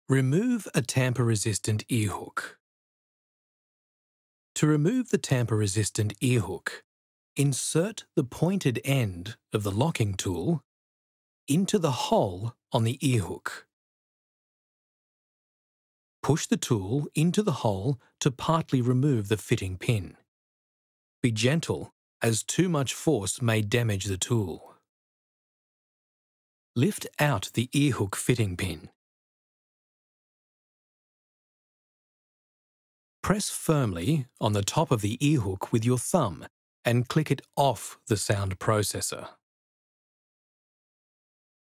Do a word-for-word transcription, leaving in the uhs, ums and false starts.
Remove a tamper-resistant earhook. To remove the tamper-resistant earhook, insert the pointed end of the locking tool into the hole on the earhook. Push the tool into the hole to partly remove the fitting pin. Be gentle, as too much force may damage the tool. Lift out the earhook fitting pin. Press firmly on the top of the earhook with your thumb and click it off the sound processor.